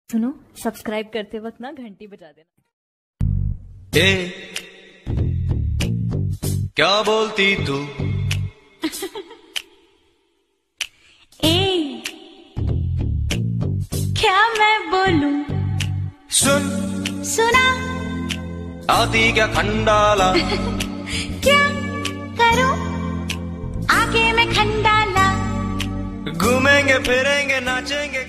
सुनो, सब्सक्राइब करते वक्त ना घंटी बजा देना। क्या बोलती तू? क्या मैं बोलूं? सुना आती क्या खंडाला? क्या करूं? आके मैं खंडाला। घूमेंगे फिरेंगे नाचेंगे